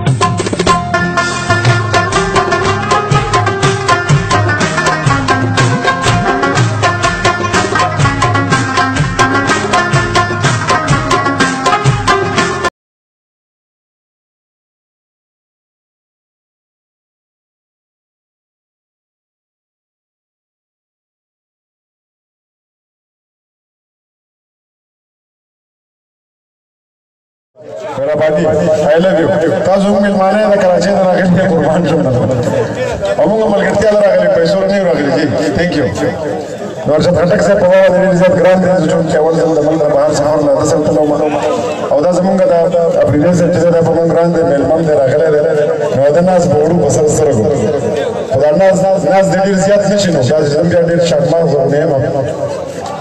I love you. Tazung mil mane na Karachi na ragal niya kurban jumna. Among amal kerti ala ragal peso ni ragal ji. Thank you. Norjat khatak se pawa na nizat grand din jum chawal jam damal na bahar sahar na dasal talo ma. Awda zamunga da april se tiza da pawan grand din melman de ragal de. No da nas bodu basar sarago. Da nas dilir ziyat nishino. Da jam ja dir shakma zone ma.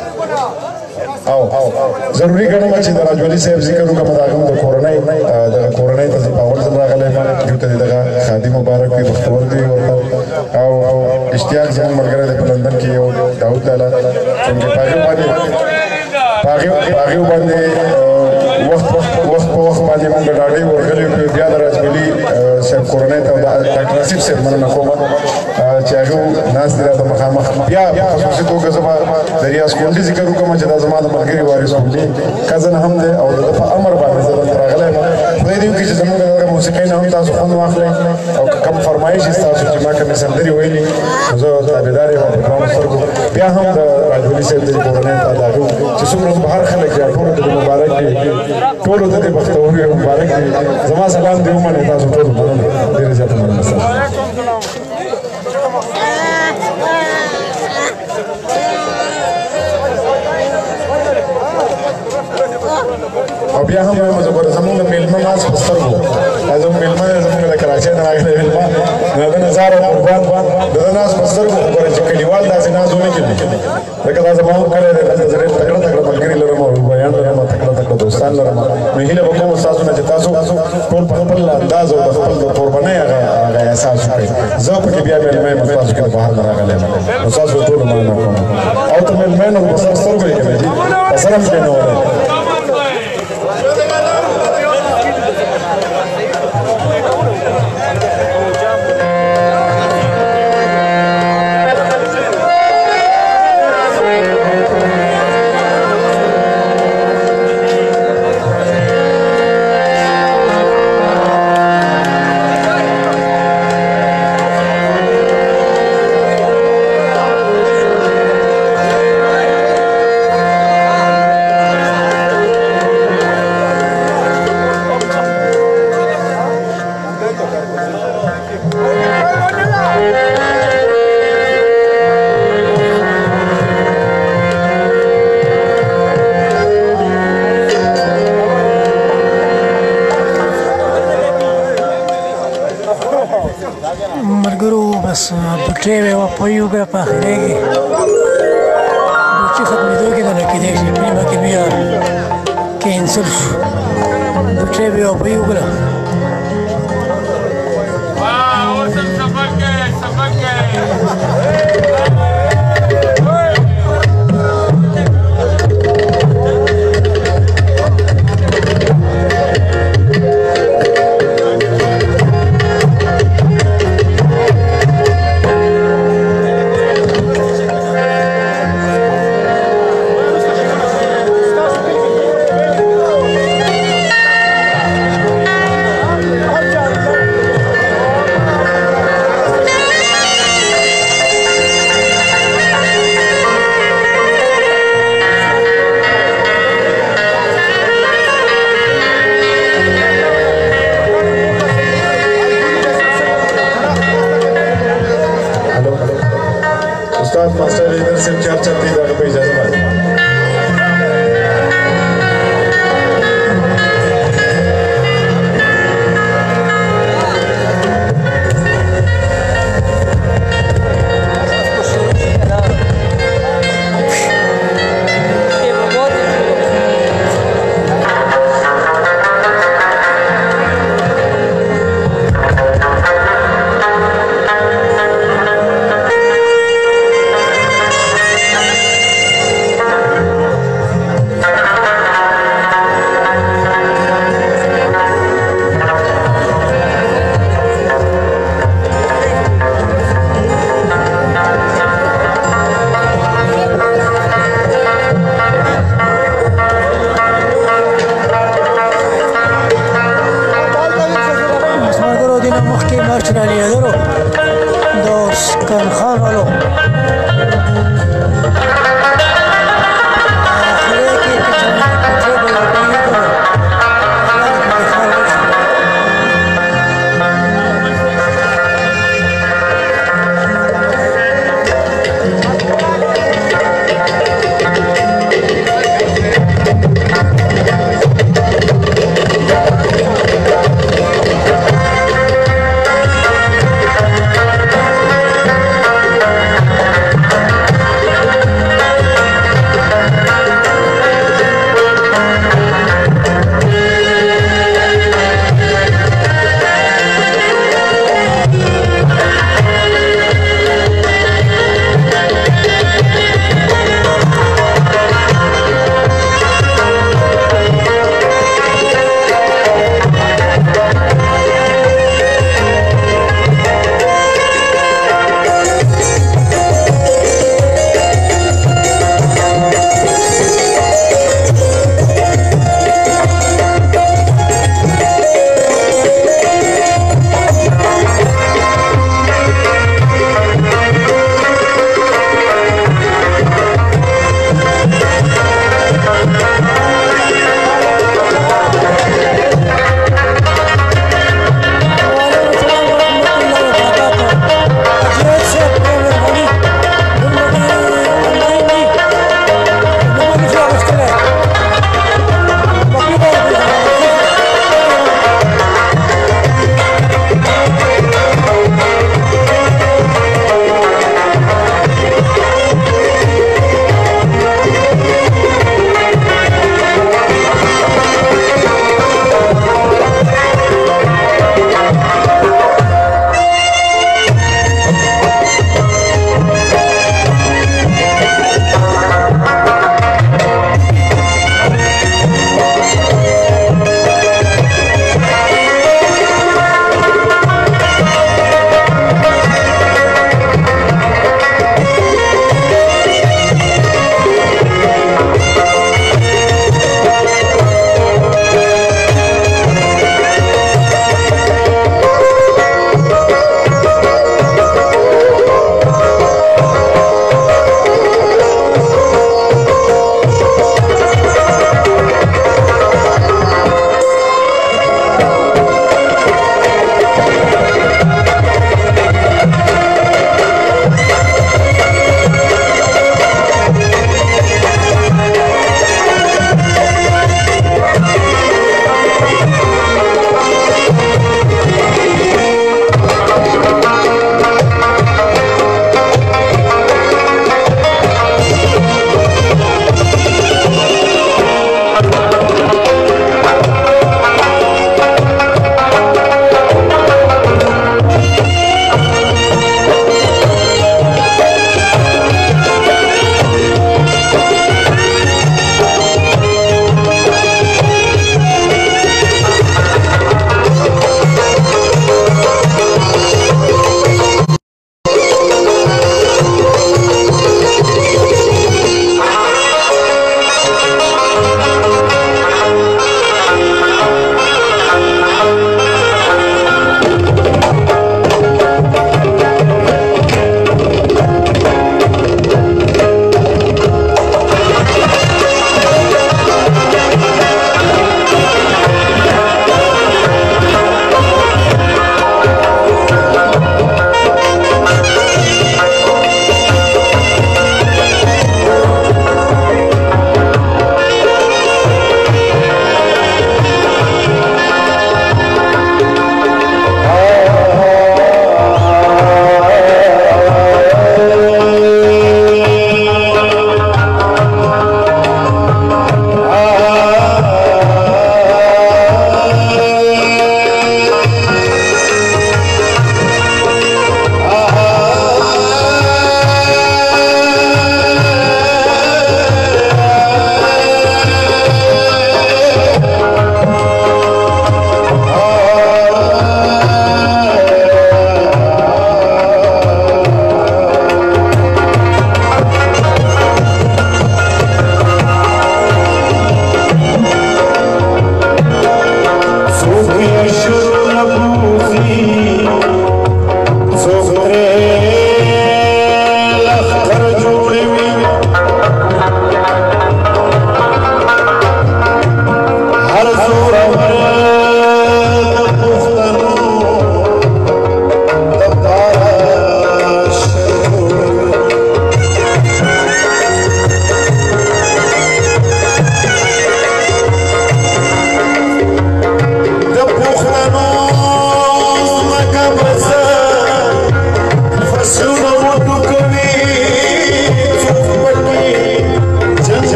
ضروري ګڼم چې د راجولي صاحب ذکر وکړم دا کوم د کورنۍ ته پاول زم راغلی یو ته دغه خادم مبارک وي بختور دی او اشتیاق زموږ ملګری دی په لندن کې یو داود لالا څنګه پاغیو باندې وخت په وخت باندې موږ ډاډۍ ورغلي بیا د راجولي صاحب کورنۍ ته ډاکټر نصیب صاحب مننه کوم چې هغه ناس دی راته مخامخ بیا په خصوصي توګه زما د ریاض کونډي ذکر وکړم چې دا زما د ملګري وارث کونډي کزن هم دی او د امر باندې زه دلته راغلی یم خدای دې وکړي چې زموږ د موسیقۍ نه هم تاسو خوند واخلئ او کوم فرمایش یې ستاسو چې ما کومې سندرې ویلي زه تابعدار یم په ګرانو سترګو بیا هم د راجولي صاحب د کورنۍ ته د هغه چې څومره بهر خلک دي ټولو ته مبارک وي ټولو ته دې بختور وي مبارک وي زما سلام دې ومنئ تاسو ټولو ډېرې زیاتې مننه او بیا هم زموږ میلمه ماس په سترګو زموږ میلمه زموږ د کراچۍ نه راغلی میلمه د هغه نظار او قربان د ده ناز په سترګو وګوره چې کلیوال داسې ناز ونه کړي ځکه دا زما هم کلی دی دلته زه ډېر تکړه تکړه ملګري لرم او بیان لرم تکړه تکړه دوستان لرم نو هیله به کوم ستاسو نه چې تاسو ټول په خپل انداز او د خپل د قربانۍ هغه احساس وکړئ زه پکې بیا میلمه یم ستاسو کې د بهر نه راغلی یم نو ستاسو ټولو مننه کوم او ته میلمه نو په سر سترګو یې کوې جي په سر هم کې نه ولی Treve wa poyu gra pa khiregi buchi khatmi doge na kide shi prima ke biya cancel treve wa poyu gra wow sabak ke australiadoro dos kanxanalo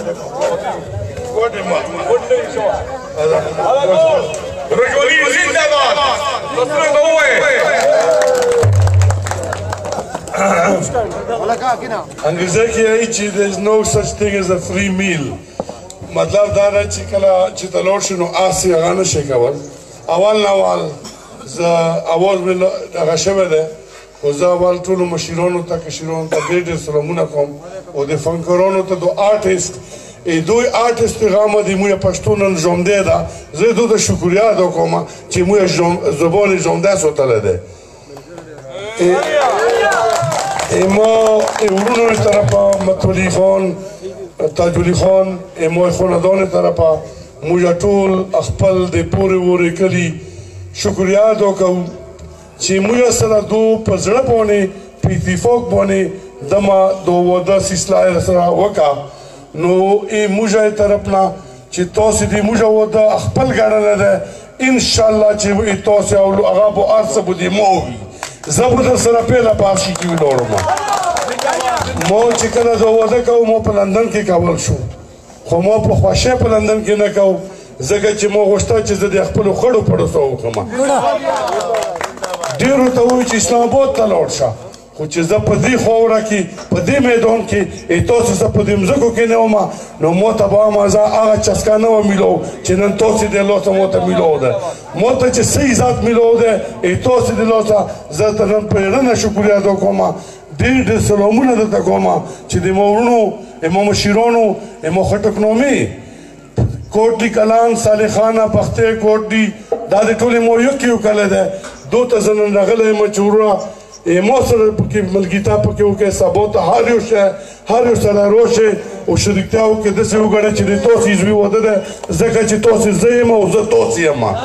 رجولي زندباد تصرف هو انګریزي کې یې چې there is no such thing as a free meal مطلب دا نه چې کله چې تلور شنو آسي هغه نشي کول اول زه اواز مې هغه شوی دی خو زه اول ټولو مشیرانو ته کشیرانو ته ډېر ډېر سلامونه کوم او د فنکارانو ته د آرټسټ دوی آرټسټ پیغام دی موږ پښتو نن ژوندی ده زه دوی ته شکریا ادا کوم چې موږ زبان ژوندی ساتلی دی ما ورونو طرفه متولی خان تاج ولی خان ما خاندان طرفه موږ ټول خپل د پورې وورې کلي شکریا ادا کوو چې موږ سره دو په زړه باندې په اتفاق باندې دمه د واده سلسله سره وکړه نو موږ یې طرف نه چې تاسو دې موږ واده خپل ګڼلی دی انشاءالله چې تاسو هغه به هر څه به دې ما وي زه به در سره پیله په هر شي کې ولاړم ما چې کله د واده کوو ما په لندن کې کول شو خو ما په خوښۍ په لندن کې نه کوو ځکه چې ما غوښتل چې زه د خپلو خړو پړو سره وکړم ډېرو ته ووایي چې اسلام آباد ته لاړ شه خو چې زه په دې خاوره کې په دې میدان کې تاسو زه په دې مځکو کې نه وم نو ما ته به مزه هغه چسکه نه وه میلاو چې نن تاسو د لاسه ما ته میلاو ده ما ته چې څه عزت میلاو ده تاسو د لاسه زه ته نن په اړه شکریا ادا کوم ډېر ډېر سلامونه درته کوم چې د ما ورونو ما مشیرانو ما خټکنامې کوټلي کلان صالحانه پختې کوټلي دا د ټولې مو یو کې وکړلی دی دو ته زه نن راغلی یم چې وروره ما سره پکې ملګرتیا پکې وکړئ سبا ته هر یو سره راشئ او شریکتیا وکړئ داسې وګڼئ چې د تاسو عضوي واده دی ځکه چې تاسو زه یم او زه تاسو یم او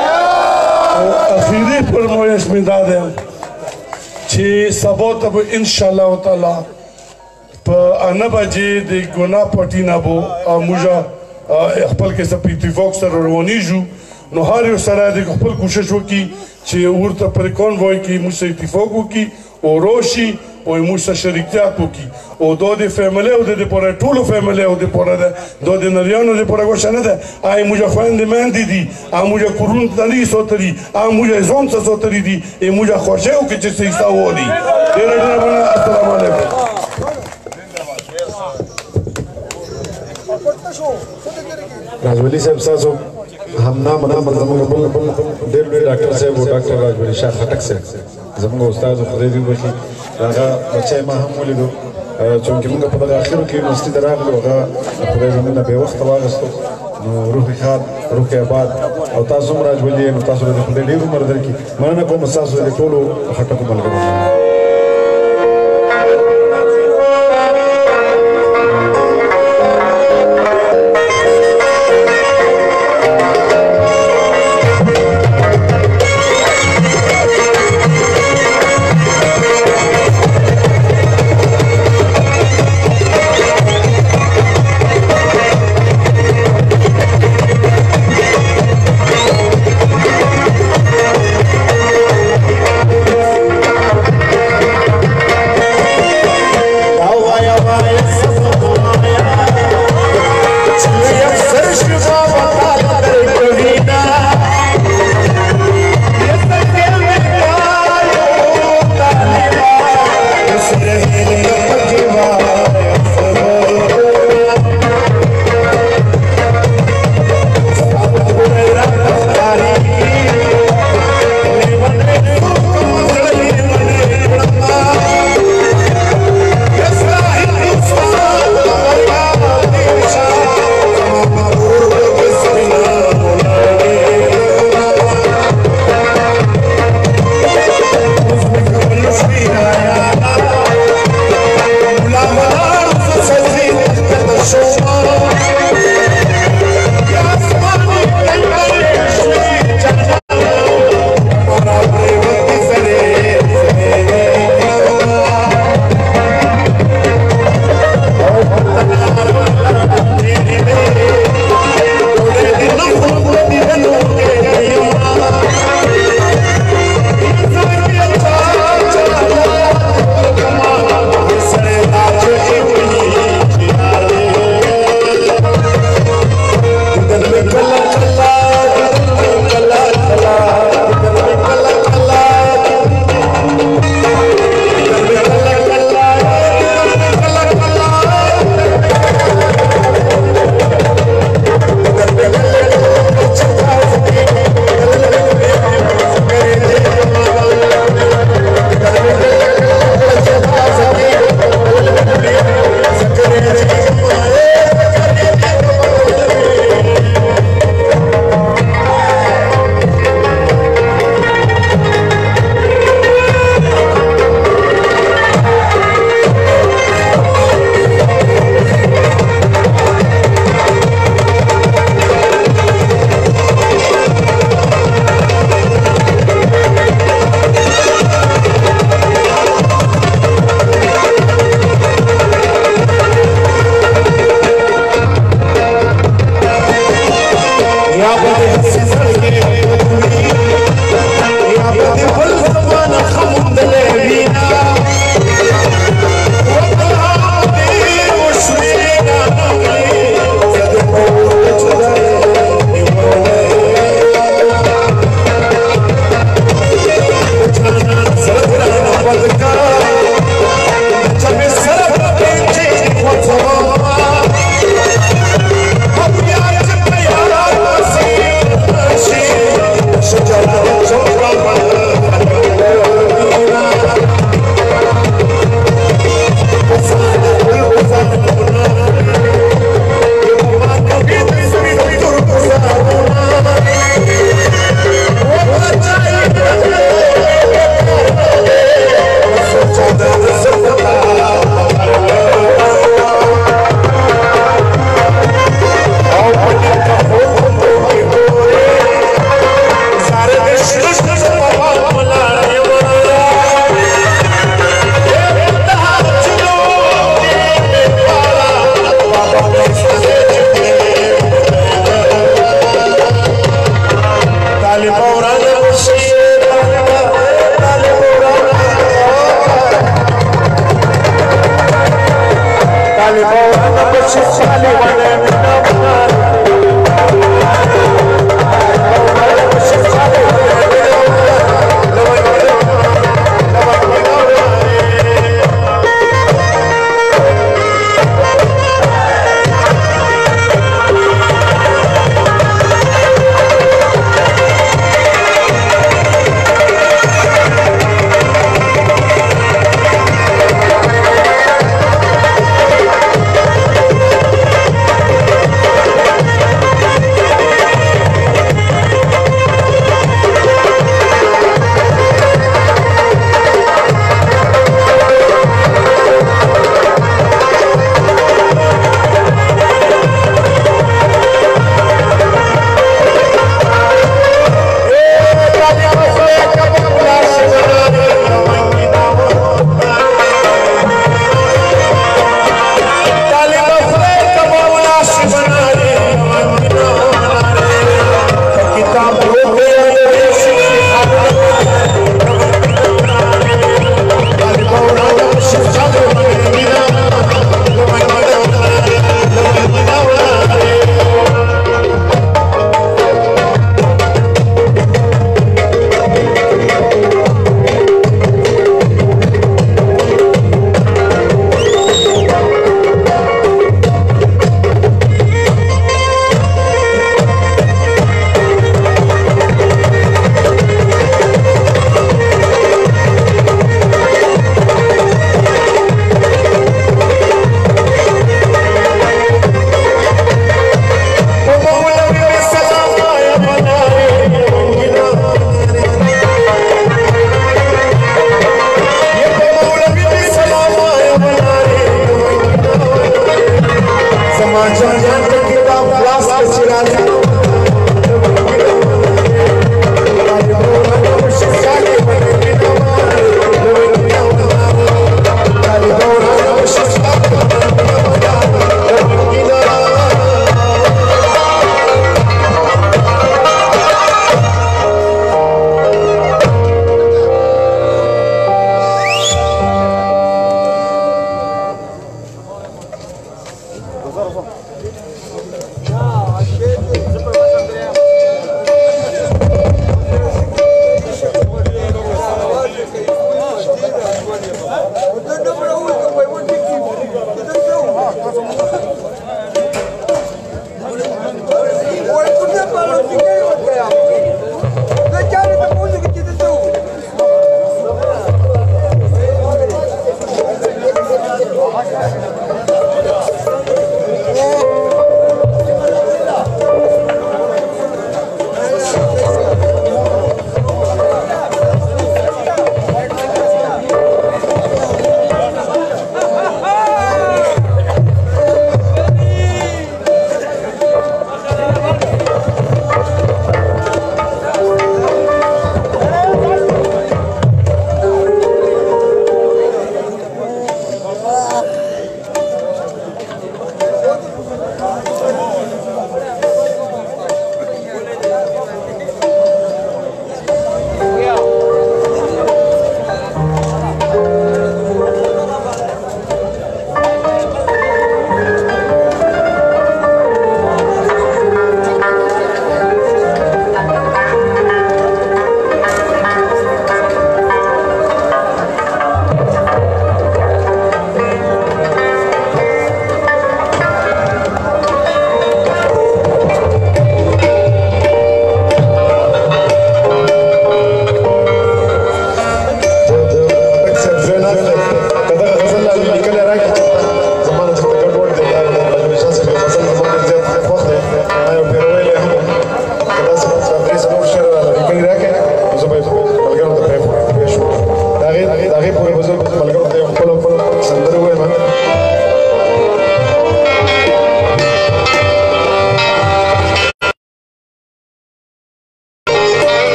اخري فرمایش مې دا دی چې سبا ته به انشاءالله تعالی په 9 بجې د ګناه پټي نه به موږ خپل کې څه په اتفاق سره روانېږو نو هر یو سره د خپل کوشش وکړي چې ورته پر کانوای کې موږ سره اتفاق وکړي او راشي او موږ سره شریکتیا وکړي او دا د فیملی او د دپاره ټولو فیملی او دپاره ده دا د نریانو دپاره ګوښه نه ده ای موږ خویندې میندې دي موږ کورونو ته نه دي ساتلي موږ ځان څه ساتلي دي موږ خوښۍ وکړي چې څه حصه والي ډېره ډېره مننه السلام علیکم راجولی صاحب ستاسو همنام زموږ بل ډېر لوی ډاکټر صاحب او ډاکټر راجولی شاه خټک صاحب زموږ استاد خدای دې وبخښي هغه بچی ما هم ولیدو چونکې موږ په دغه اخرو کې یونیورسټي ته راغلو هغه خدای زموږ نه بې وخته واخیستو نو روح ښاد روح آباد او تاسو هم راجولي نو تاسو به د خدای ډېر عمر درکړي مننه کوم ستاسو د ټولو خټکو ملګرو